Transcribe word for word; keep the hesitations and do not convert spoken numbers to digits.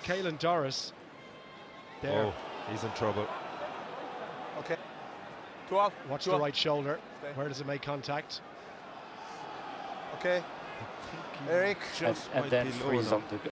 Caelan Doris. There. Oh, he's in trouble. Okay. Go on. Watch Go the on. right shoulder. Stay. Where does it make contact? Okay. Eric. Just and, and might then be low freeze enough. on the